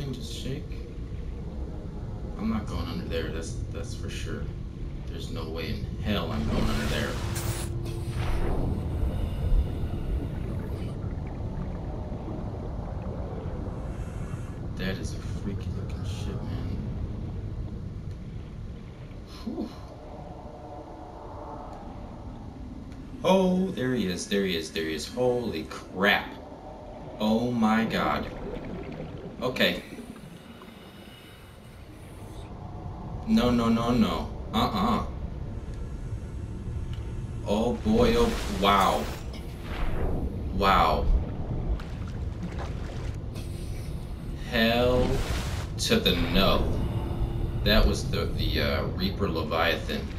can just shake. I'm not going under there, that's for sure. There's no way in hell I'm going under there. That is a freaky looking shit, man. Whew. Oh, there he is, there he is, there he is. Holy crap. Oh my god. Okay. No, no, no, no. Oh boy, oh, wow. Wow. Hell to the no. That was the Reaper Leviathan.